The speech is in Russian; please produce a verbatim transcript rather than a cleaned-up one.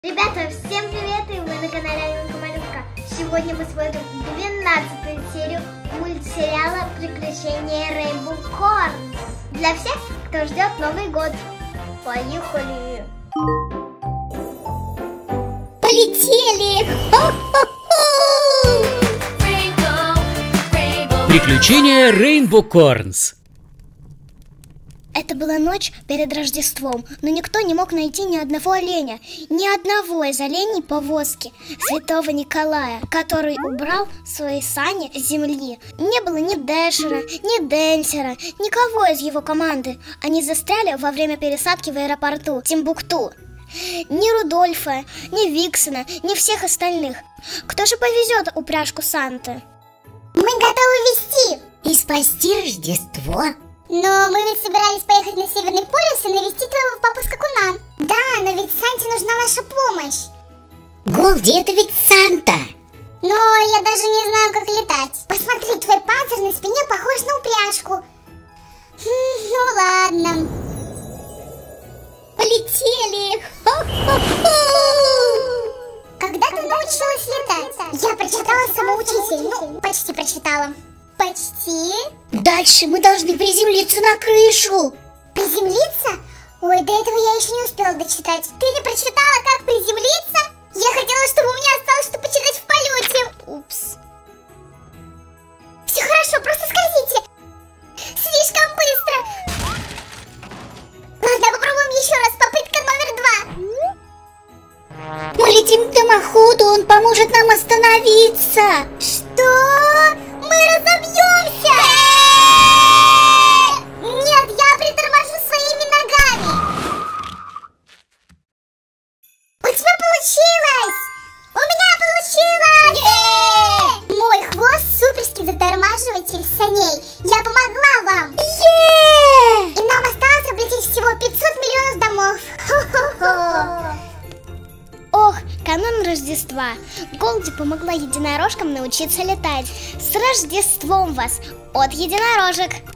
Ребята, всем привет, и вы на канале Алёнка Малютка. Сегодня мы смотрим двенадцатую серию мультсериала «Приключения Rainbow Corns» для всех, кто ждет Новый год. Поехали! Полетели! Приключения Rainbow Corns. Это была ночь перед Рождеством, но никто не мог найти ни одного оленя, ни одного из оленей повозки Святого Николая, который убрал свои сани с земли. Не было ни Дэшера, ни Денсера, никого из его команды. Они застряли во время пересадки в аэропорту Тимбукту. Ни Рудольфа, ни Виксона, ни всех остальных. Кто же повезет упряжку Санты? Мы готовы везти и спасти Рождество. Но мы ведь собирались поехать на Северный полюс и навестить твоего папу Скакуна. Да, но ведь Санте нужна наша помощь. Голди, это ведь Санта. Но я даже не знаю, как летать. Посмотри, твой панцирь на спине похож на упряжку. Хм, ну ладно. Полетели. Когда ты научилась летать? Я прочитала самоучитель. Ну, почти прочитала. Почти. Дальше мы должны приземлиться на крышу. Приземлиться? Ой, до этого я еще не успела дочитать. Ты не прочитала, как приземлиться? Я хотела, чтобы у меня осталось что почитать в полете. Упс. Все хорошо, просто скользите. Слишком быстро. Ладно, попробуем еще раз. Попытка номер два. Мы летим к дымоходу, он поможет нам остановиться. Что? Мы разобьемся! Нет, я приторможу своими ногами. У тебя получилось! У меня получилось! Мой хвост суперский затормаживатель саней. Я помогла вам! И нам осталось облететь всего пятьсот миллионов домов. Хо-хо-хо! Ох, канун Рождества. Голди помогла единорожкам научиться летать. С Рождеством вас от единорожек!